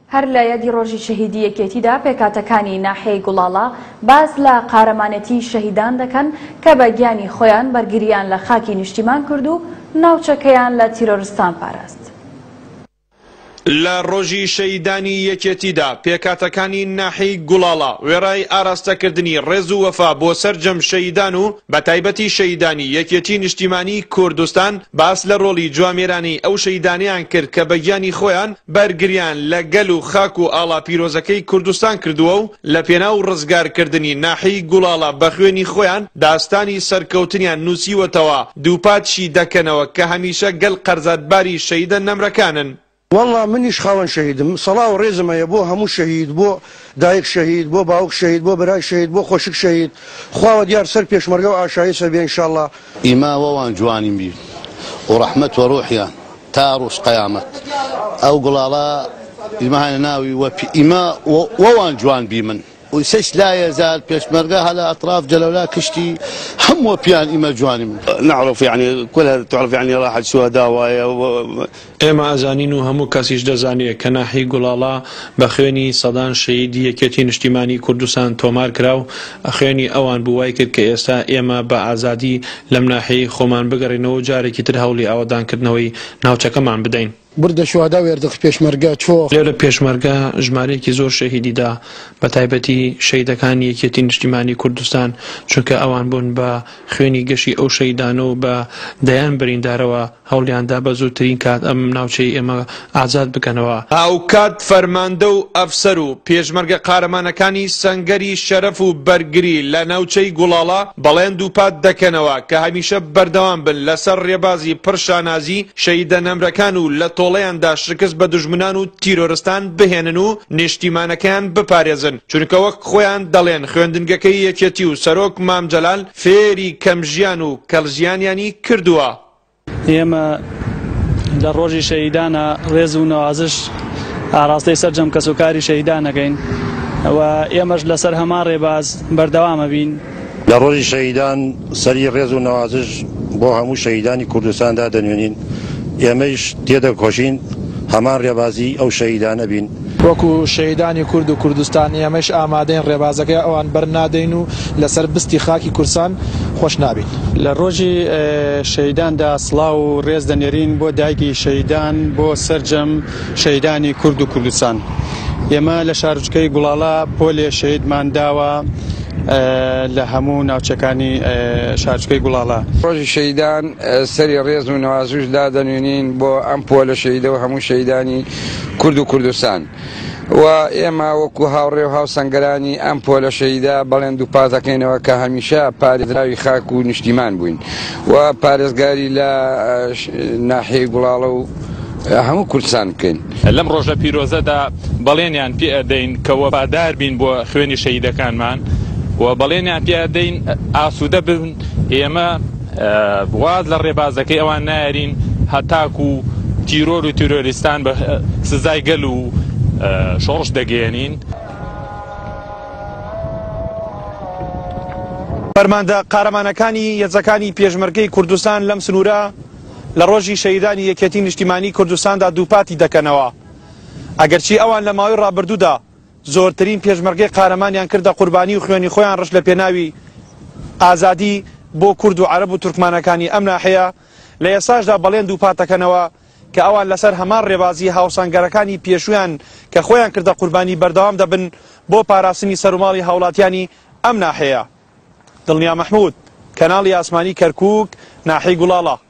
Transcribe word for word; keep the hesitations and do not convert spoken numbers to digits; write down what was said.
هەر لە یادی ڕۆژی شەهیدی یەکێتیدا پێکهاتەکانی ناحیەی گوڵاڵە باز لە قارەمانەتی شەهیدان دەکەن کە بە گیانی خۆیان بەرگریان لە خاکی نیشتیمان کرد و ناوچەکەیان لە تیرۆریستان پاراست. لە ڕۆژی شەهیدانی یەکێتیدا پێکهاتەکانی ناحیەی گوڵاڵە وێڕای ئاراستەکردنی ڕێز و وەفا بۆ سەرجەم شەهیدان و بە تایبەتی شەهیدانی یەکێتی نیشتیمانی کوردستان باس لە ڕۆڵی جوامێرانی ئەو شەهیدانیان کرد کە بە گیانی خۆیان بەرگریان لە گەل و خاک و ئاڵا پیرۆزەکەی کوردستان کردووە و لە پێناو ڕزگارکردنی ناحیەی گوڵاڵە بە خوێنی خۆیان داستانی سەرکەوتنیان نووسیوەتەوە دووپاتشی دەکەنەوە کە هەمیشە گەل قەرزادباری شەهیدە نەمرەکانن. والله منیش خاوەن شەهیدم سەڵاو ڕێزمەیە بۆ هەموو شەهید بۆ دایک شەهید بۆ باوک شەهید بۆ برای شەهید بۆ خۆشک شەهید خواوە دیار سەر پێشمەرگە و ئاشایی سەر بێ ئینشاءالله. ئیما وەوان جوانیم بی و ڕەحمەت و ڕوحیان تا ڕۆژ قەیامەت ئەو گوڵاڵە ئیماهانە ناوی ئیما وەوان جوان بی من وسش لا يزال بيشمرقة على أطراف جلولا كشتي هم وبيان إما جوانم نعرف يعني كلها تعرف يعني راحة شهداء و ئێمە ئەزانین و هەموو کەسیش دەزانێت کە ناحیەی گوڵاڵە بە خوێنی سەدان شەهیدی یەکێتی نیشتیمانی کوردستان تۆمار کرا و خوێنی ئەوان بووای کرد کە ئێستا ئێمە بە ئازادی لەم ناحیەی خۆمان بگەڕێنەوە جارێکی تر هەوڵی ئاوادانکردنەوەی ناوچەکەمان بدەین. بردە شوهدا وێردەخ پێشمەرگە چۆ لێرە پێشمەرگە ژمارەیەکی زۆر شەهیدیدا بە تایبەتی شەهیدەکانی یەکێتی نیشتیمانی کوردستان چونکە ئەوان بوون بە خوێنی گەشی ئەو شەهیدانە و بە دەیان بریندارەوە هەوڵیاندا بە زووترین کات ئەم ناوچەی ئێمە ئازاد بکەنەوە. هاوکات فەرماندە و ئەفسەر و پێشمەرگە قارەمانەکانی سەنگەری شەرەف و بەرگری لە ناوچەی گوڵاڵە بەڵێن دووپات دەکەنەوە کە هەمیشە بەردەوام بن لەسەر ڕێبازی پڕشانازی شەهیدە نەمرەکان و لە تۆڵەیاندا شکست بە دوژمنان و تیرۆرستان بهێنن و نیشتیمانەکەیان بپارێزن چونکە وەک خۆیان دەڵێن خوێندنگەکەی یەکێتی و سەرۆک مام جەلال فێری کەمژیان و کەڵژیانیانی کردووە. ئێمە لە ڕۆژی شەهیدانە ڕێز و نەوازش ئاراستەی سەرجەم کەسوکاری شەهیدانەکەین و ئێمەش لەسەر هەمان ڕێباز بەردەوامە بین. لە ڕۆژی شەهیدان سەری ڕێز و نەوازش بۆ هەموو شەهیدانی کوردستاندا دەنوێنین ئێمەش تێدەکۆشین هەمان ڕێبازی ئەو شەهیدانە بین. وەکو شەهیدانی کورد و کوردستان ئێمەش ئامادەین ڕێبازەکەی ئەوان بەرنادەین و لەسەر بستی خاکی کورسان خۆش نابین. لە ڕۆژی شەهیداندا سڵاو و ڕێز دەنێرین بۆ دایکی شەهیدان بۆ سەرجەم شەهیدانی کورد و کوردستان. ئێمە لە شارچکەی گوڵاڵە پۆلێ شەهیدمان داوە لە هەموو ناوچەکانی شارچکەی گوڵاڵە. ڕۆژی شەهیدان سەری ڕێز و نەوازش دادەنوێنین بۆ ئەم پۆلە شەهیدە و هەموو شەهیدانی کورد و کوردستان و ئێمە وەکو هاوڕێ و هاوسەنگەرانی ئەم پۆلە شەهیدە بەڵێن دووپاتەکەینەوە کە هەمیشە پارێزراوی خاک و نیشتیمان بووین و پارێزگاری لە ناحیەی گوڵاڵە و هەموو کوردستان بکەین. لەم ڕۆژە پیرۆزەدا بەڵێنیان پێ ئەدەین کە وەفادار بین بۆ خوێنی شەهیدەکانمان و بەڵێنیان پێ ئەدەین ئاسوودە بن ئێمە واز لە ڕێبازەکەی ئەوان نایارین هەتاکو و تیرۆر و تیرۆریستان بە سزای گەل و شۆڕش دەگەێنین. فەرماندە قارەمانەکانی یەزەکانی پێشمەرگەی کوردستان لەم سنوورە لە ڕۆژی شەهیدانی یەکێتی نیشتیمانی کوردستاندا دووپاتی دەکەنەوە ئەگەرچی ئەوان لە ماوەی ڕابردوودا زۆرترین پێشمەرگەی قارەمانیان کردە قوربانی و خوێنی خۆیان ڕش لە پێناوی ئازادی بۆ کورد و عەرەب و تورکمانەکانی ئەم ناحەیە لە ئێساشدا بەڵێن دووپاتەکەنەوە کە ئەوان لەسەر هەمان ڕێبازی هاوسانگەرەکانی پێشویان کە خۆیان کردە قوربانی بەردەوام دەبن بۆ پاراستنی سەرماڵی هاوڵاتیانی ئەم ناحەیە. دڵنیا مەحموود، کەناڵی ئاسمانی کەرکووک، ناحیەی گوڵاڵە.